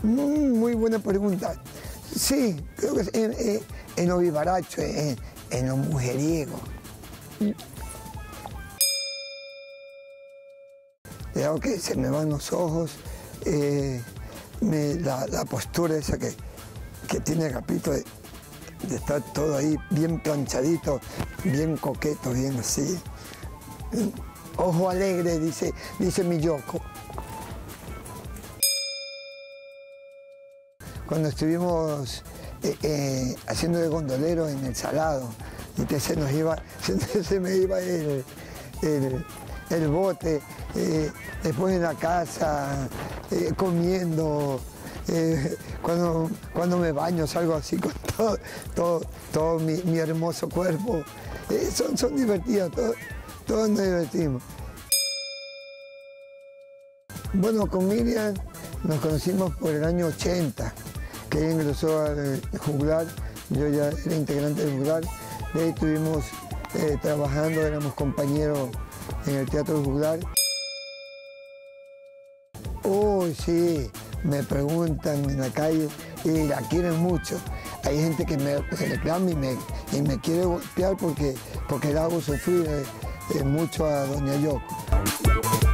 Muy buena pregunta. Sí, creo que es en lo vivaracho, en lo mujeriego. Digamos que se me van los ojos, la postura esa que tiene Agapito de estar todo ahí bien planchadito, bien coqueto, bien así. Ojo alegre, dice mi Yoko. Cuando estuvimos haciendo de gondolero en el Salado, y se me iba el bote, después en la casa, comiendo, cuando me baño salgo así con todo mi hermoso cuerpo. Son divertidos, todos nos divertimos. Bueno, con Miriam nos conocimos por el año 80, que ella ingresó al juglar, yo ya era integrante del juglar, de ahí estuvimos trabajando, éramos compañeros en el Teatro del Juglar. Uy, sí, me preguntan en la calle y la quieren mucho. Hay gente que me reclama y me quiere golpear porque la hago sufrir mucho a doña Yoko.